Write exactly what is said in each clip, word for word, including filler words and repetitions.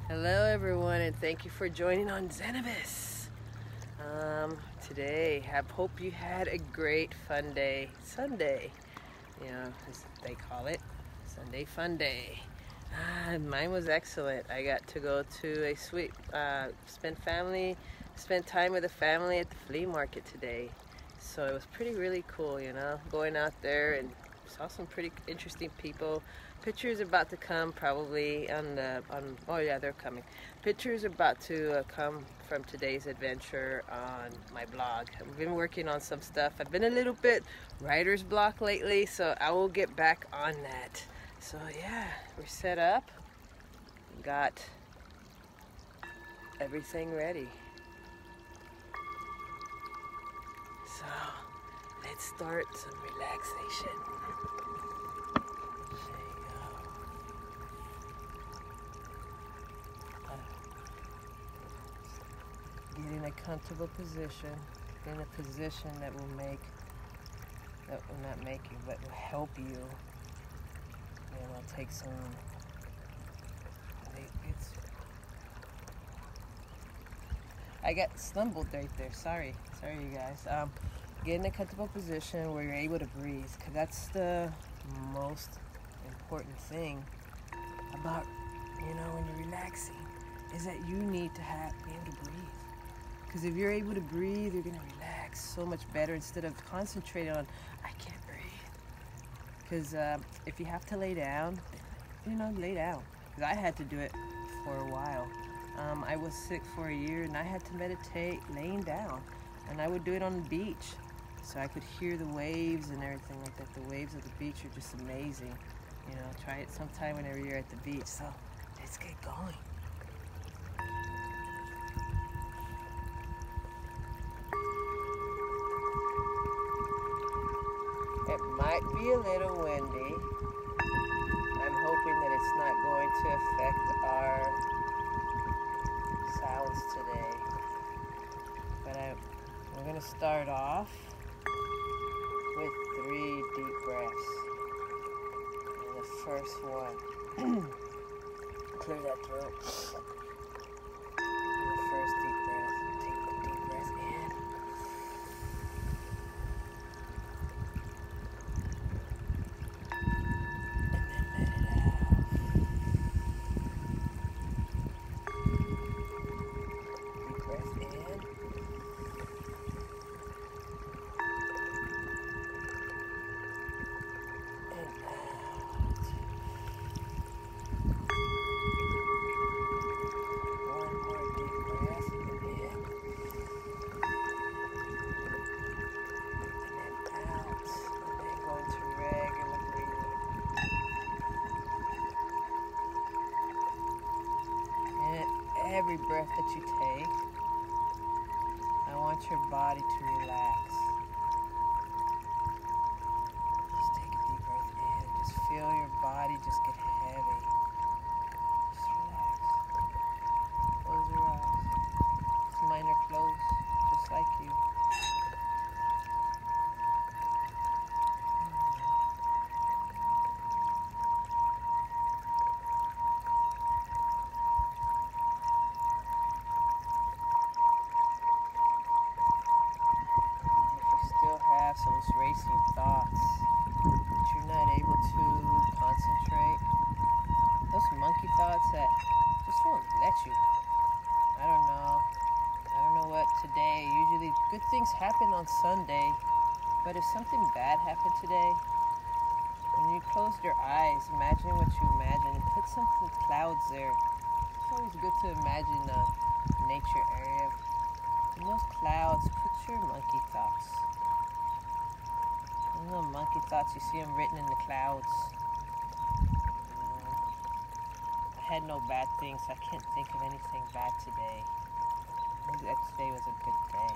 Hello everyone, and thank you for joining on Zennabiz. Um, today, I hope you had a great fun day, Sunday, you know, as they call it, Sunday fun day. Ah, mine was excellent. I got to go to a sweet, uh, spend family, spend time with the family at the flea market today. So it was pretty really cool, you know, going out there and saw some pretty interesting people. Pictures about to come probably on the, on, oh yeah, they're coming. Pictures about to uh, come from today's adventure on my blog. I've been working on some stuff. I've been a little bit writer's block lately, so I will get back on that. So yeah, we're set up. Got everything ready. So let's start some relaxation. Get in a comfortable position, get in a position that will make, that will not make you, but will help you. And I'll take some, it's, I got stumbled right there, sorry, sorry you guys. Um, get in a comfortable position where you're able to breathe, because that's the most important thing about, you know, when you're relaxing, is that you need to have, be able to breathe. Because if you're able to breathe, you're going to relax so much better instead of concentrating on, I can't breathe. Because uh, if you have to lay down, you know, lay down. Because I had to do it for a while. Um, I was sick for a year and I had to meditate laying down. And I would do it on the beach. So I could hear the waves and everything like that. The waves of the beach are just amazing. You know, try it sometime whenever you're at the beach. So let's get going. It might be a little windy. I'm hoping that it's not going to affect our sounds today. But I, we're going to start off with three deep breaths. And the first one, clear that throat. And the first deep breath, take a deep breath in. Every breath that you take, I want your body to relax. Just take a deep breath in. Just feel your body just get heavy. Just relax. Close your eyes. Just mine are closed, just like you. So those racing thoughts that you're not able to concentrate, those monkey thoughts that just won't let you. I don't know. I don't know what today. Usually good things happen on Sunday, but if something bad happened today, when you closed your eyes, imagine what you imagine and put some clouds there. It's always good to imagine a nature area. In those clouds, put your monkey thoughts. The little monkey thoughts, you see them written in the clouds. Uh, I had no bad things. I can't think of anything bad today. Maybe that today was a good day.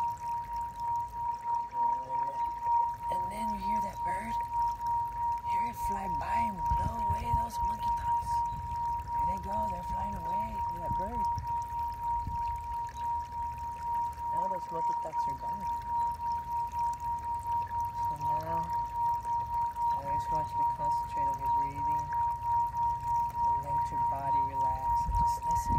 And, and then you hear that bird. Hear it fly by and blow away those monkey thoughts. There they go. They're flying away with that bird. Now those monkey thoughts are gone. Now, I just want you to concentrate on your breathing and let your body relax and just listen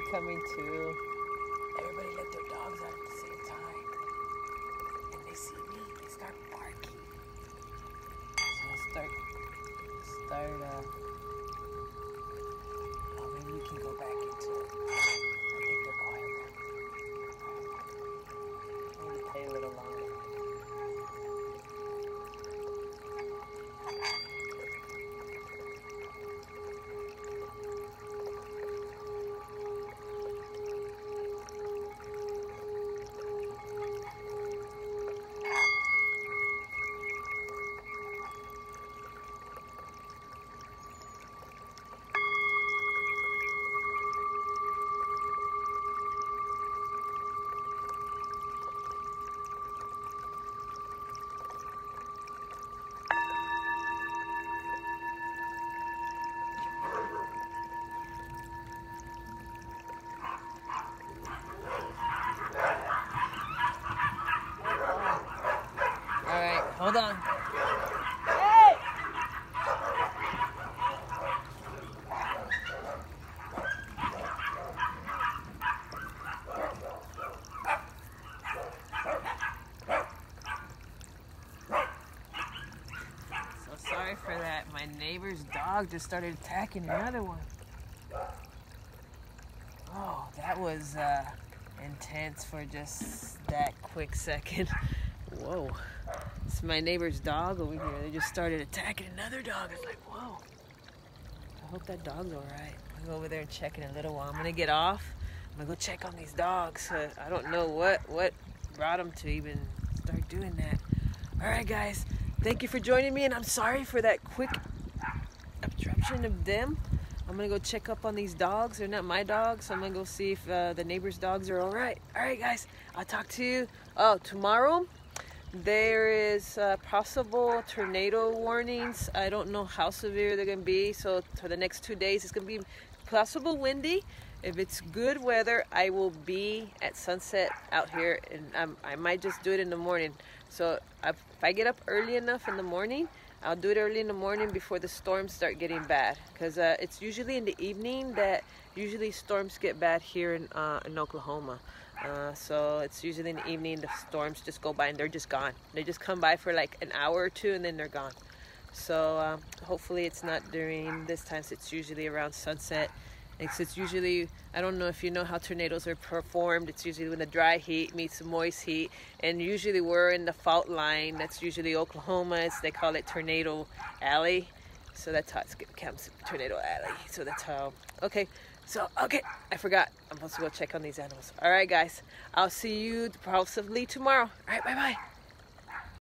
coming too. Everybody let their dogs out at the same time. And they see me, they start barking. So I'll start, start, uh, oh, maybe we can go back into it. I think they're quiet now. Maybe play a little longer. Hold on. Hey! So sorry for that. My neighbor's dog just started attacking another one. Oh, that was uh, intense for just that quick second. Whoa. It's my neighbor's dog over here. They just started attacking another dog. It's like, whoa. I hope that dog's all right. I'll go over there and check in a little while. I'm going to get off. I'm going to go check on these dogs. Uh, I don't know what, what brought them to even start doing that. All right, guys. Thank you for joining me, and I'm sorry for that quick obstruction of them. I'm going to go check up on these dogs. They're not my dogs, so I'm going to go see if uh, the neighbor's dogs are all right. All right, guys. I'll talk to you. Oh, tomorrow there is uh, possible tornado warnings. I don't know how severe they're going to be. So for the next two days, it's going to be possible windy. If it's good weather, I will be at sunset out here, and um, I might just do it in the morning. So if I get up early enough in the morning, I'll do it early in the morning before the storms start getting bad. Because uh, it's usually in the evening that usually storms get bad here in, uh, in Oklahoma. Uh, so it's usually in the evening the storms just go by and they're just gone. They just come by for like an hour or two and then they're gone. So um, hopefully it's not during this time. So it's usually around sunset. It's, it's usually, I don't know if you know how tornadoes are performed. It's usually when the dry heat meets the moist heat. And usually we're in the fault line. That's usually Oklahoma. It's, they call it Tornado Alley. So that's how it comes, Tornado Alley. So that's how, okay. So, okay, I forgot. I'm supposed to go check on these animals. All right, guys. I'll see you possibly tomorrow. All right, bye-bye.